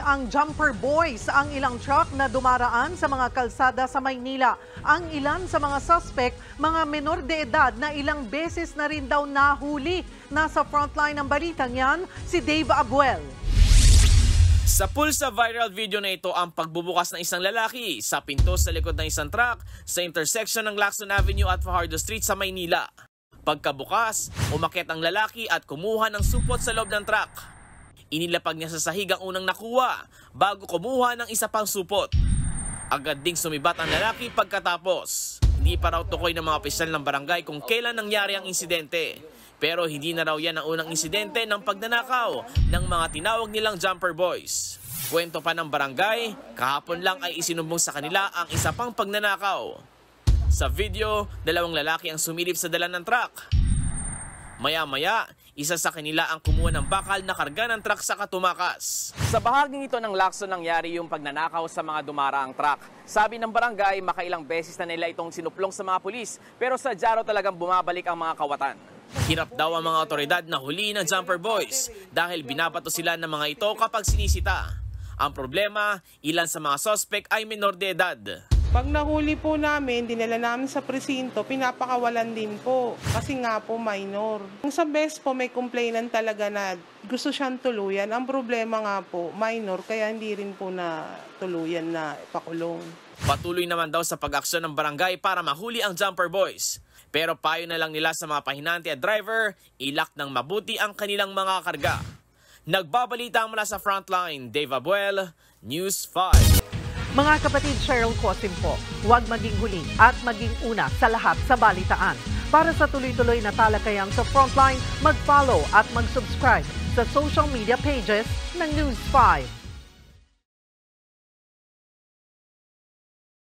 ang Jumper Boys ang ilang truck na dumaraan sa mga kalsada sa Maynila. Ang ilan sa mga suspect, mga menor de edad na ilang beses na rin daw nahuli. Nasa frontline ng balitang yan, si Dave Abuel. Sa pulsa viral video na ito ang pagbubukas ng isang lalaki sa pinto sa likod ng isang truck sa intersection ng Lacson Avenue at Fajardo Street sa Maynila. Pagkabukas, umakyat ang lalaki at kumuha ng supot sa loob ng truck. Inilapag niya sa sahig ang unang nakuha bago kumuha ng isa pang supot. Agad ding sumibat ang lalaki pagkatapos. Hindi pa raw tukoy ng mga opisyal ng barangay kung kailan nangyari ang insidente. Pero hindi na raw yan ang unang insidente ng pagnanakaw ng mga tinawag nilang Jumper Boys. Kwento pa ng barangay, kahapon lang ay isinumbong sa kanila ang isa pang pagnanakaw. Sa video, dalawang lalaki ang sumilip sa dala ng truck. Maya-maya, isa sa kanila ang kumuha ng bakal na karga ng truck sa katumakas. Sa bahaging ito ng Lacson nangyari yung pagnanakaw sa mga dumaraang truck. Sabi ng barangay, makailang beses na nila itong sinuplong sa mga pulis, pero sa Jaro talagang bumabalik ang mga kawatan. Hirap daw ang mga otoridad na huliin ng Jumper Boys dahil binabato sila ng mga ito kapag sinisita. Ang problema, ilan sa mga suspect ay menor de edad. Pag nahuli po namin, dinala namin sa presinto, pinapakawalan din po. Kasi nga po minor. Sa best po may complainant talaga na gusto siyang tuluyan. Ang problema nga po, minor, kaya hindi rin po na tuluyan na ipakulong. Patuloy naman daw sa pag-aksyon ng barangay para mahuli ang Jumper Boys. Pero payo na lang nila sa mga pahinante at driver, ilak ng mabuti ang kanilang mga karga. Nagbabalita mula sa Frontline, Dave Abuel, News 5. Mga kapatid, Cheryl Cosim po, huwag maging huli at maging una sa lahat sa balitaan. Para sa tuloy-tuloy na talakayan sa Frontline, mag-follow at mag-subscribe sa social media pages ng News 5.